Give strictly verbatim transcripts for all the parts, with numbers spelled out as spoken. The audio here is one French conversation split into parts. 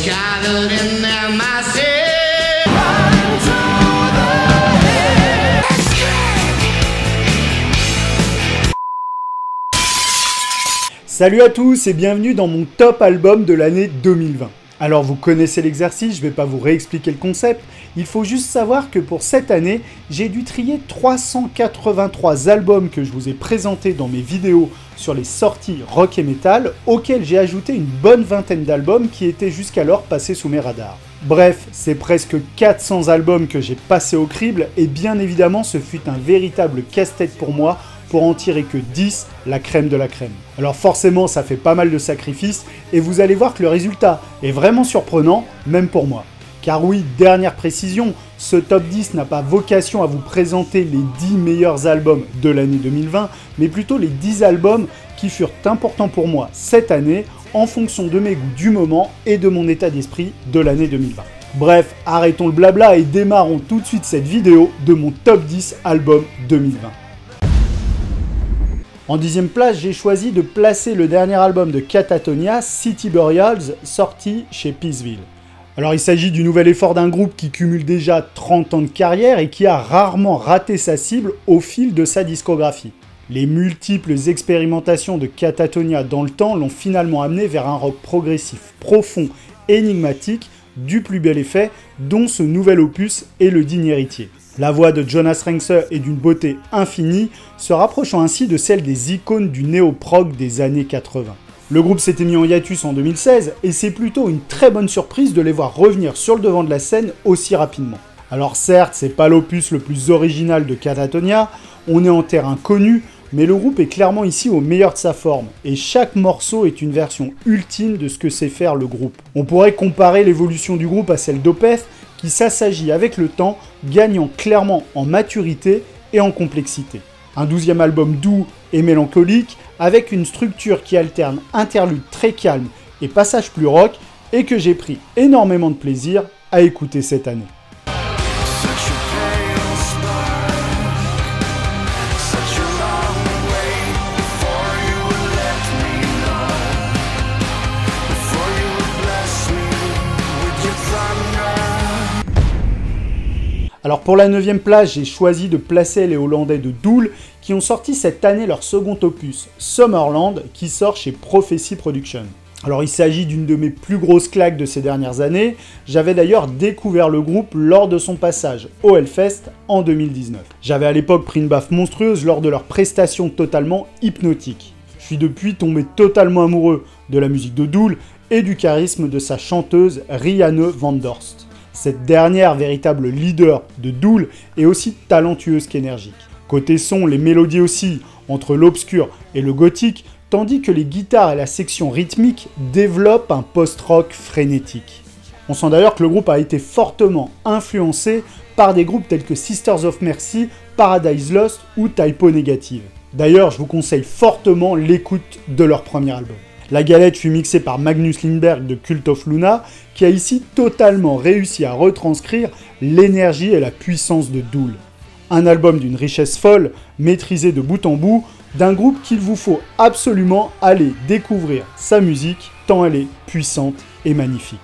gathered in their masses. Salut à tous et bienvenue dans mon top album de l'année deux mille vingt. Alors vous connaissez l'exercice, je vais pas vous réexpliquer le concept, il faut juste savoir que pour cette année, j'ai dû trier trois cent quatre-vingt-trois albums que je vous ai présentés dans mes vidéos sur les sorties rock et metal, auxquels j'ai ajouté une bonne vingtaine d'albums qui étaient jusqu'alors passés sous mes radars. Bref, c'est presque quatre cents albums que j'ai passés au crible et bien évidemment ce fut un véritable casse-tête pour moi pour en tirer que dix, la crème de la crème. Alors forcément ça fait pas mal de sacrifices et vous allez voir que le résultat est vraiment surprenant, même pour moi. Car oui, dernière précision, ce top dix n'a pas vocation à vous présenter les dix meilleurs albums de l'année deux mille vingt, mais plutôt les dix albums qui furent importants pour moi cette année en fonction de mes goûts du moment et de mon état d'esprit de l'année deux mille vingt. Bref, arrêtons le blabla et démarrons tout de suite cette vidéo de mon top dix album deux mille vingt. En dixième place, j'ai choisi de placer le dernier album de Katatonia, City Burials, sorti chez Peaceville. Alors il s'agit du nouvel effort d'un groupe qui cumule déjà trente ans de carrière et qui a rarement raté sa cible au fil de sa discographie. Les multiples expérimentations de Katatonia dans le temps l'ont finalement amené vers un rock progressif profond, énigmatique, du plus bel effet, dont ce nouvel opus est le digne héritier. La voix de Jonas Renkse est d'une beauté infinie, se rapprochant ainsi de celle des icônes du néo-prog des années quatre-vingts. Le groupe s'était mis en hiatus en deux mille seize et c'est plutôt une très bonne surprise de les voir revenir sur le devant de la scène aussi rapidement. Alors certes, c'est pas l'opus le plus original de Katatonia, on est en terrain connu, mais le groupe est clairement ici au meilleur de sa forme, et chaque morceau est une version ultime de ce que sait faire le groupe. On pourrait comparer l'évolution du groupe à celle d'Opeth, qui s'assagit avec le temps, gagnant clairement en maturité et en complexité. Un douzième album doux et mélancolique, avec une structure qui alterne interludes très calmes et passages plus rock, et que j'ai pris énormément de plaisir à écouter cette année. Alors pour la neuvième place, j'ai choisi de placer les Hollandais de Dool qui ont sorti cette année leur second opus, Summerland, qui sort chez Prophecy Productions. Alors il s'agit d'une de mes plus grosses claques de ces dernières années, j'avais d'ailleurs découvert le groupe lors de son passage au Hellfest en deux mille dix-neuf. J'avais à l'époque pris une baffe monstrueuse lors de leur prestation totalement hypnotique. Je suis depuis tombé totalement amoureux de la musique de Dool et du charisme de sa chanteuse Rianne Van Dorst. Cette dernière, véritable leader de Dool, est aussi talentueuse qu'énergique. Côté son, les mélodies aussi, entre l'obscur et le gothique, tandis que les guitares et la section rythmique développent un post-rock frénétique. On sent d'ailleurs que le groupe a été fortement influencé par des groupes tels que Sisters of Mercy, Paradise Lost ou Typo Negative. D'ailleurs, je vous conseille fortement l'écoute de leur premier album. La galette fut mixée par Magnus Lindberg de Cult of Luna, qui a ici totalement réussi à retranscrire l'énergie et la puissance de Dool. Un album d'une richesse folle, maîtrisé de bout en bout, d'un groupe qu'il vous faut absolument aller découvrir sa musique, tant elle est puissante et magnifique.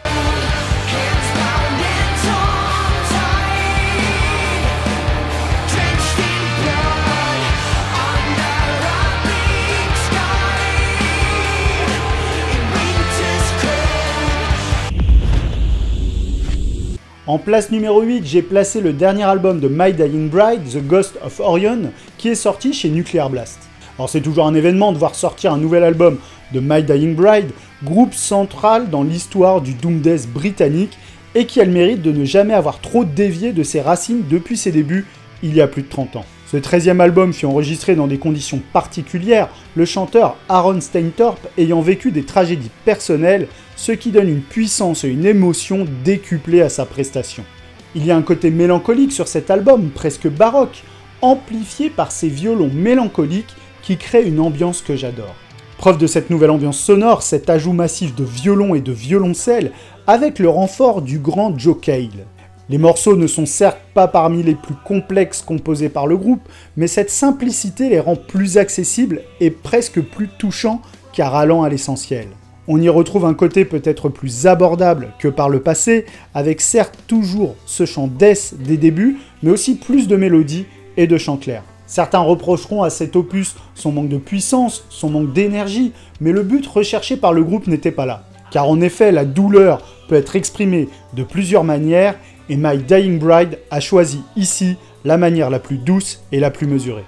En place numéro huit, j'ai placé le dernier album de My Dying Bride, The Ghost of Orion, qui est sorti chez Nuclear Blast. Alors c'est toujours un événement de voir sortir un nouvel album de My Dying Bride, groupe central dans l'histoire du doom death britannique et qui a le mérite de ne jamais avoir trop dévié de ses racines depuis ses débuts il y a plus de trente ans. Ce treizième album fut enregistré dans des conditions particulières, le chanteur Aaron Steintorp ayant vécu des tragédies personnelles, ce qui donne une puissance et une émotion décuplées à sa prestation. Il y a un côté mélancolique sur cet album, presque baroque, amplifié par ses violons mélancoliques qui créent une ambiance que j'adore. Preuve de cette nouvelle ambiance sonore, cet ajout massif de violons et de violoncelles avec le renfort du grand Joe Cale. Les morceaux ne sont certes pas parmi les plus complexes composés par le groupe, mais cette simplicité les rend plus accessibles et presque plus touchants car allant à l'essentiel. On y retrouve un côté peut-être plus abordable que par le passé, avec certes toujours ce chant death des débuts, mais aussi plus de mélodies et de chants clairs. Certains reprocheront à cet opus son manque de puissance, son manque d'énergie, mais le but recherché par le groupe n'était pas là. Car en effet, la douleur peut être exprimée de plusieurs manières, et My Dying Bride a choisi ici la manière la plus douce et la plus mesurée.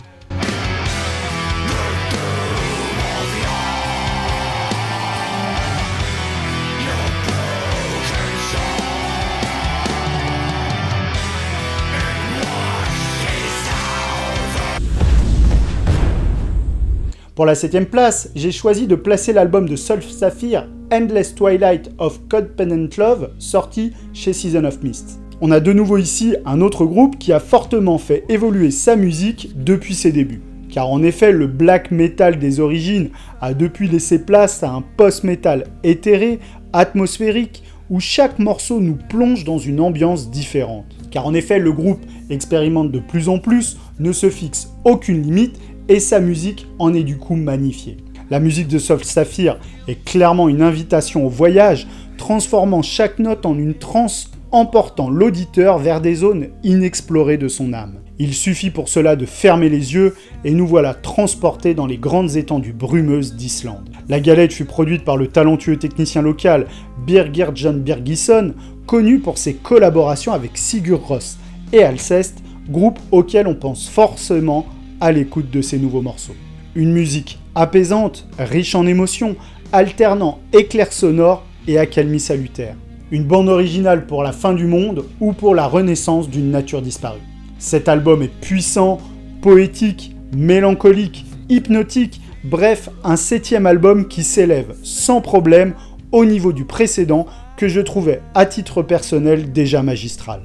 Pour la septième place, j'ai choisi de placer l'album de Soul Sapphire, Endless Twilight of Codependent Love, sorti chez Season of Mist. On a de nouveau ici un autre groupe qui a fortement fait évoluer sa musique depuis ses débuts. Car en effet, le black metal des origines a depuis laissé place à un post-metal éthéré, atmosphérique, où chaque morceau nous plonge dans une ambiance différente. Car en effet, le groupe expérimente de plus en plus, ne se fixe aucune limite, et sa musique en est du coup magnifiée. La musique de Soul Sapphire est clairement une invitation au voyage, transformant chaque note en une transe, emportant l'auditeur vers des zones inexplorées de son âme. Il suffit pour cela de fermer les yeux et nous voilà transportés dans les grandes étendues brumeuses d'Islande. La galette fut produite par le talentueux technicien local Birgir John Birgisson, connu pour ses collaborations avec Sigur Rós et Alcest, groupe auquel on pense forcément à l'écoute de ces nouveaux morceaux. Une musique apaisante, riche en émotions, alternant éclairs sonores et accalmie salutaire. Une bande originale pour la fin du monde ou pour la renaissance d'une nature disparue. Cet album est puissant, poétique, mélancolique, hypnotique, bref, un septième album qui s'élève sans problème au niveau du précédent que je trouvais à titre personnel déjà magistral.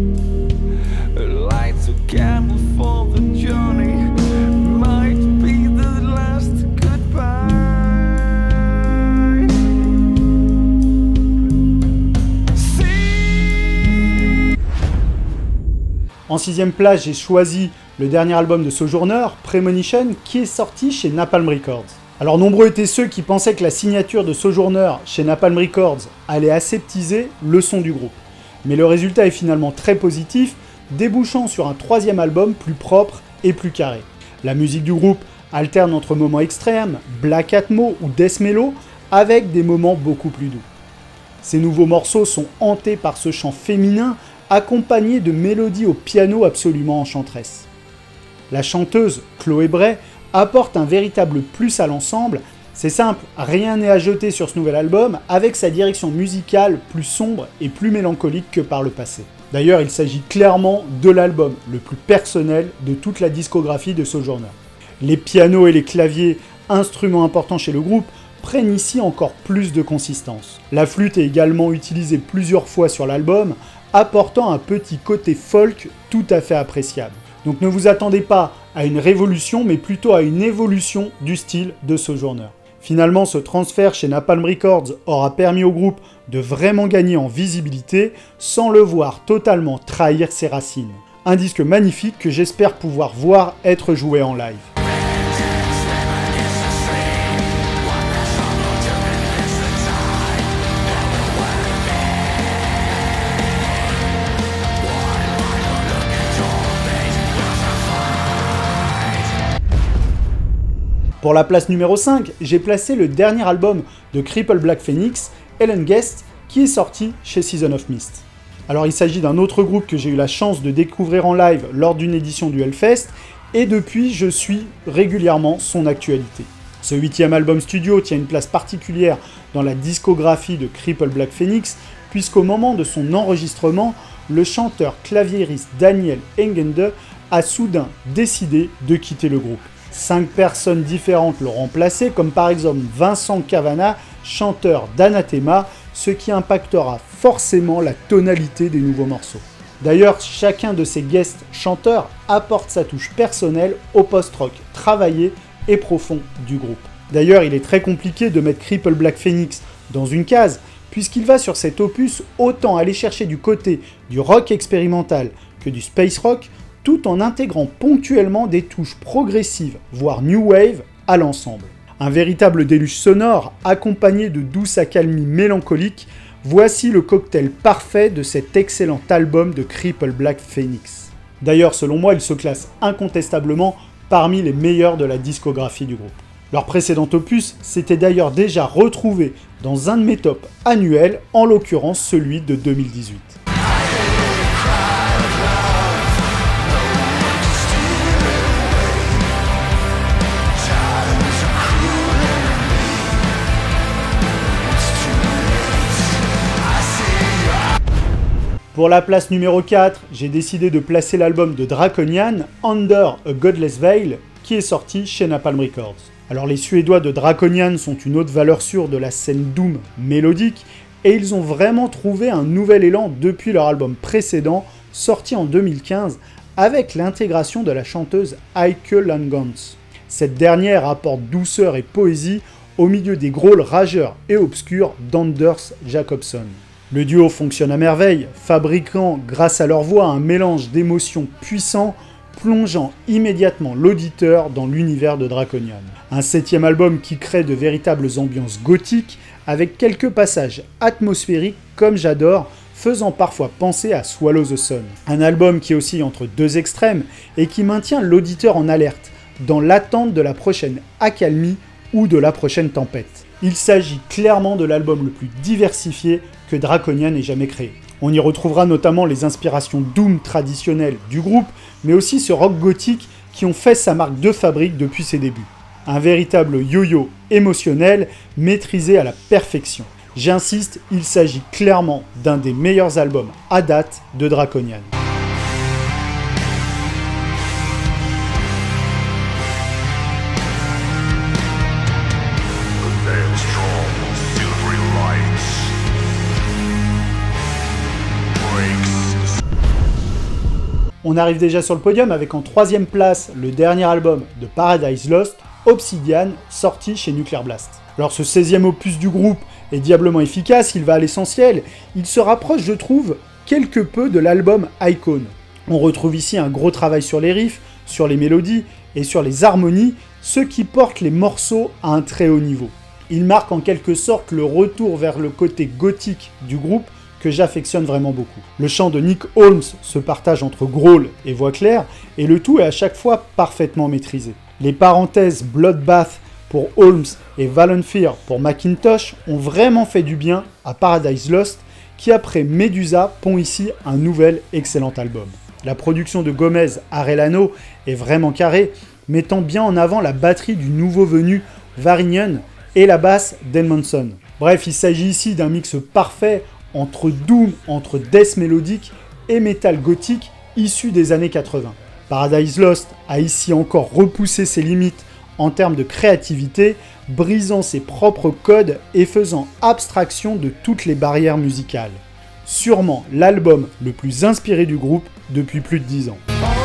En sixième place, j'ai choisi le dernier album de Sojourner, Premonition, qui est sorti chez Napalm Records. Alors nombreux étaient ceux qui pensaient que la signature de Sojourner chez Napalm Records allait aseptiser le son du groupe. Mais le résultat est finalement très positif, débouchant sur un troisième album plus propre et plus carré. La musique du groupe alterne entre moments extrêmes, black atmo ou death mellow, avec des moments beaucoup plus doux. Ces nouveaux morceaux sont hantés par ce chant féminin, accompagné de mélodies au piano absolument enchanteresses. La chanteuse, Chloé Bray, apporte un véritable plus à l'ensemble. C'est simple, rien n'est à jeter sur ce nouvel album, avec sa direction musicale plus sombre et plus mélancolique que par le passé. D'ailleurs, il s'agit clairement de l'album le plus personnel de toute la discographie de Sojourner. Les pianos et les claviers, instruments importants chez le groupe, prennent ici encore plus de consistance. La flûte est également utilisée plusieurs fois sur l'album, apportant un petit côté folk tout à fait appréciable. Donc ne vous attendez pas à une révolution, mais plutôt à une évolution du style de Sojourner. Finalement, ce transfert chez Napalm Records aura permis au groupe de vraiment gagner en visibilité, sans le voir totalement trahir ses racines. Un disque magnifique que j'espère pouvoir voir être joué en live. Pour la place numéro cinq, j'ai placé le dernier album de Cripple Black Phoenix, Elengest, qui est sorti chez Season of Mist. Alors il s'agit d'un autre groupe que j'ai eu la chance de découvrir en live lors d'une édition du Hellfest, et depuis je suis régulièrement son actualité. Ce huitième album studio tient une place particulière dans la discographie de Cripple Black Phoenix, puisqu'au moment de son enregistrement, le chanteur claviériste Daniel Engende a soudain décidé de quitter le groupe. Cinq personnes différentes l'ont remplacé, comme par exemple Vincent Cavanagh, chanteur d'Anathema, ce qui impactera forcément la tonalité des nouveaux morceaux. D'ailleurs, chacun de ces guest chanteurs apporte sa touche personnelle au post-rock travaillé et profond du groupe. D'ailleurs, il est très compliqué de mettre Cripple Black Phoenix dans une case, puisqu'il va sur cet opus autant aller chercher du côté du rock expérimental que du space rock, tout en intégrant ponctuellement des touches progressives, voire new wave, à l'ensemble. Un véritable déluge sonore, accompagné de douces accalmies mélancoliques, voici le cocktail parfait de cet excellent album de Cripple Black Phoenix. D'ailleurs, selon moi, il se classe incontestablement parmi les meilleurs de la discographie du groupe. Leur précédent opus s'était d'ailleurs déjà retrouvé dans un de mes tops annuels, en l'occurrence celui de deux mille dix-huit. Pour la place numéro quatre, j'ai décidé de placer l'album de Draconian, Under a Godless Veil, qui est sorti chez Napalm Records. Alors les Suédois de Draconian sont une autre valeur sûre de la scène doom mélodique, et ils ont vraiment trouvé un nouvel élan depuis leur album précédent, sorti en deux mille quinze, avec l'intégration de la chanteuse Heike Langans. Cette dernière apporte douceur et poésie au milieu des grôles rageurs et obscurs d'Anders Jacobson. Le duo fonctionne à merveille, fabriquant grâce à leur voix un mélange d'émotions puissants, plongeant immédiatement l'auditeur dans l'univers de Draconian. Un septième album qui crée de véritables ambiances gothiques, avec quelques passages atmosphériques comme j'adore, faisant parfois penser à Swallow the Sun. Un album qui oscille entre deux extrêmes et qui maintient l'auditeur en alerte, dans l'attente de la prochaine accalmie ou de la prochaine tempête. Il s'agit clairement de l'album le plus diversifié que Draconian ait jamais créé. On y retrouvera notamment les inspirations doom traditionnelles du groupe, mais aussi ce rock gothique qui ont fait sa marque de fabrique depuis ses débuts. Un véritable yo-yo émotionnel maîtrisé à la perfection. J'insiste, il s'agit clairement d'un des meilleurs albums à date de Draconian. On arrive déjà sur le podium avec en troisième place le dernier album de Paradise Lost, Obsidian, sorti chez Nuclear Blast. Alors ce seizième opus du groupe est diablement efficace, il va à l'essentiel, il se rapproche je trouve quelque peu de l'album Icon. On retrouve ici un gros travail sur les riffs, sur les mélodies et sur les harmonies, ce qui porte les morceaux à un très haut niveau. Il marque en quelque sorte le retour vers le côté gothique du groupe, que j'affectionne vraiment beaucoup. Le chant de Nick Holmes se partage entre growl et voix claire, et le tout est à chaque fois parfaitement maîtrisé. Les parenthèses Bloodbath pour Holmes et Valenfear pour Macintosh ont vraiment fait du bien à Paradise Lost, qui après Medusa pond ici un nouvel excellent album. La production de Gomez Arellano est vraiment carrée, mettant bien en avant la batterie du nouveau venu Varignon et la basse d'Edmondson. Bref, il s'agit ici d'un mix parfait entre doom, entre death mélodique et metal gothique issu des années quatre-vingts. Paradise Lost a ici encore repoussé ses limites en termes de créativité, brisant ses propres codes et faisant abstraction de toutes les barrières musicales. Sûrement l'album le plus inspiré du groupe depuis plus de dix ans.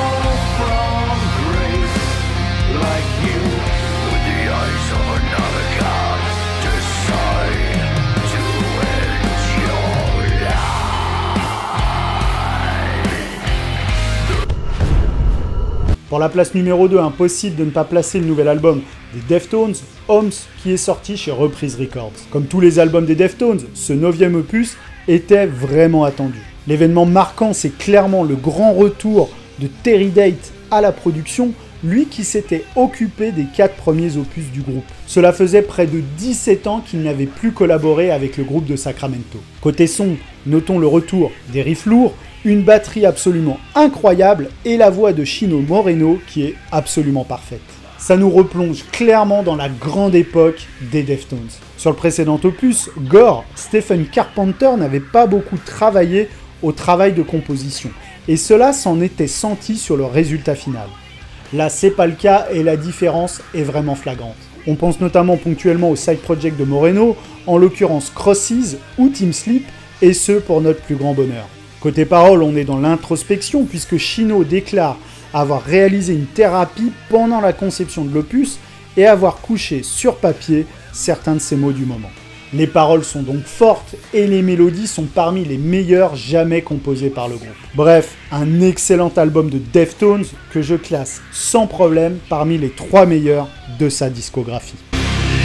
Pour la place numéro deux, impossible de ne pas placer le nouvel album des Deftones, Homes, qui est sorti chez Reprise Records. Comme tous les albums des Deftones, ce neuvième opus était vraiment attendu. L'événement marquant, c'est clairement le grand retour de Terry Date à la production, lui qui s'était occupé des quatre premiers opus du groupe. Cela faisait près de dix-sept ans qu'il n'avait plus collaboré avec le groupe de Sacramento. Côté son, notons le retour des riffs lourds, une batterie absolument incroyable et la voix de Chino Moreno qui est absolument parfaite. Ça nous replonge clairement dans la grande époque des Deftones. Sur le précédent opus, Gore, Stephen Carpenter n'avait pas beaucoup travaillé au travail de composition, et cela s'en était senti sur le résultat final. Là, c'est pas le cas et la différence est vraiment flagrante. On pense notamment ponctuellement au side project de Moreno, en l'occurrence Crosses ou Team Sleep, et ce pour notre plus grand bonheur. Côté paroles, on est dans l'introspection puisque Chino déclare avoir réalisé une thérapie pendant la conception de l'opus et avoir couché sur papier certains de ses mots du moment. Les paroles sont donc fortes et les mélodies sont parmi les meilleures jamais composées par le groupe. Bref, un excellent album de Deftones que je classe sans problème parmi les trois meilleurs de sa discographie.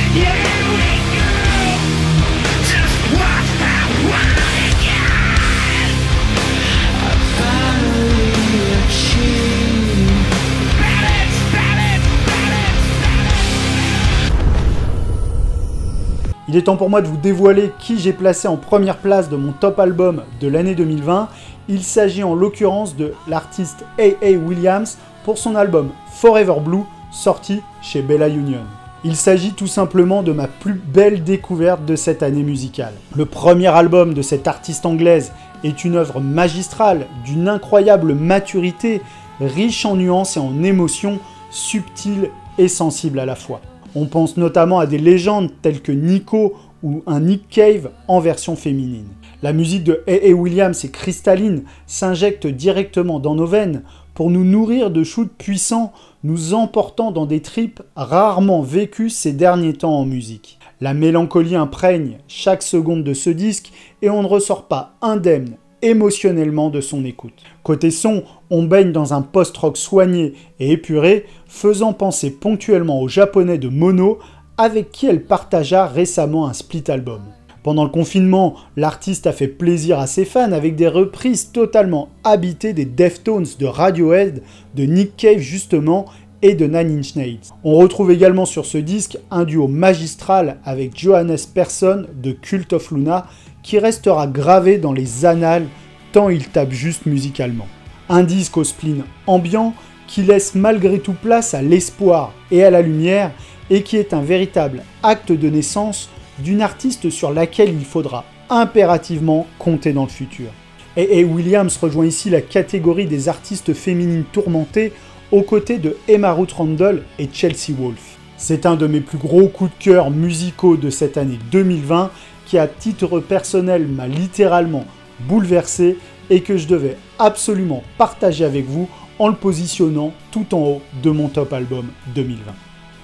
Il est temps pour moi de vous dévoiler qui j'ai placé en première place de mon top album de l'année deux mille vingt. Il s'agit en l'occurrence de l'artiste A A Williams pour son album Forever Blue, sorti chez Bella Union. Il s'agit tout simplement de ma plus belle découverte de cette année musicale. Le premier album de cette artiste anglaise est une œuvre magistrale, d'une incroyable maturité, riche en nuances et en émotions, subtile et sensible à la fois. On pense notamment à des légendes telles que Nico ou un Nick Cave en version féminine. La musique de A A Williams est cristalline, s'injecte directement dans nos veines pour nous nourrir de shoots puissants, nous emportant dans des trips rarement vécus ces derniers temps en musique. La mélancolie imprègne chaque seconde de ce disque et on ne ressort pas indemne émotionnellement de son écoute. Côté son, on baigne dans un post-rock soigné et épuré, faisant penser ponctuellement au japonais de Mono, avec qui elle partagea récemment un split album. Pendant le confinement, l'artiste a fait plaisir à ses fans avec des reprises totalement habitées des Deftones de Radiohead, de Nick Cave justement, et de Nine Inch Nails. On retrouve également sur ce disque un duo magistral avec Johannes Persson de Cult of Luna, qui restera gravé dans les annales tant il tape juste musicalement. Un disque au spleen ambiant qui laisse malgré tout place à l'espoir et à la lumière et qui est un véritable acte de naissance d'une artiste sur laquelle il faudra impérativement compter dans le futur. A A Williams rejoint ici la catégorie des artistes féminines tourmentées aux côtés de Emma Ruth Randall et Chelsea Wolfe. C'est un de mes plus gros coups de cœur musicaux de cette année deux mille vingt qui à titre personnel m'a littéralement bouleversé et que je devais absolument partager avec vous en le positionnant tout en haut de mon top album deux mille vingt.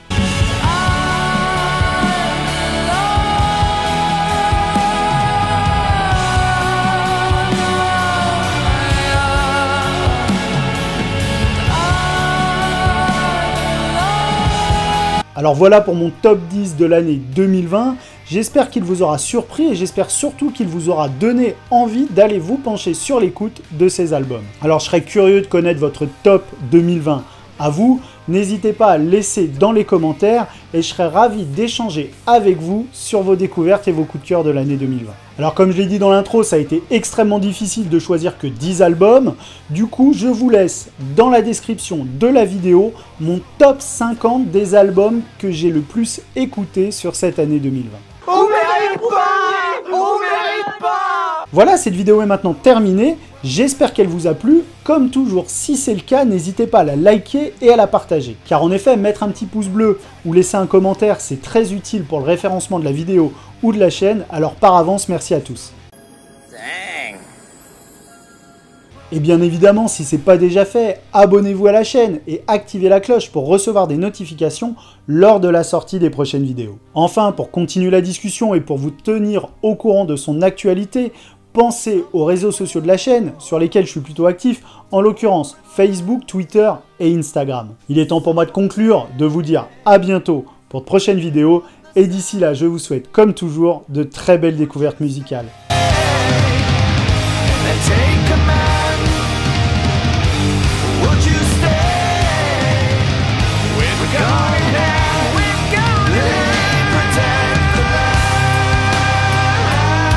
Alors voilà pour mon top dix de l'année deux mille vingt, j'espère qu'il vous aura surpris et j'espère surtout qu'il vous aura donné envie d'aller vous pencher sur l'écoute de ces albums. Alors je serais curieux de connaître votre top deux mille vingt à vous, n'hésitez pas à le laisser dans les commentaires et je serais ravi d'échanger avec vous sur vos découvertes et vos coups de cœur de l'année deux mille vingt. Alors comme je l'ai dit dans l'intro, ça a été extrêmement difficile de choisir que dix albums, du coup je vous laisse dans la description de la vidéo mon top cinquante des albums que j'ai le plus écoutés sur cette année deux mille vingt. On mérite pas! On mérite pas! Voilà, cette vidéo est maintenant terminée, j'espère qu'elle vous a plu. Comme toujours, si c'est le cas, n'hésitez pas à la liker et à la partager. Car en effet, mettre un petit pouce bleu ou laisser un commentaire, c'est très utile pour le référencement de la vidéo ou de la chaîne, alors par avance, merci à tous. Dang. Et bien évidemment, si ce n'est pas déjà fait, abonnez-vous à la chaîne et activez la cloche pour recevoir des notifications lors de la sortie des prochaines vidéos. Enfin, pour continuer la discussion et pour vous tenir au courant de son actualité, pensez aux réseaux sociaux de la chaîne, sur lesquels je suis plutôt actif, en l'occurrence Facebook, Twitter et Instagram. Il est temps pour moi de conclure, de vous dire à bientôt pour de prochaines vidéos, et d'ici là, je vous souhaite comme toujours de très belles découvertes musicales. Take a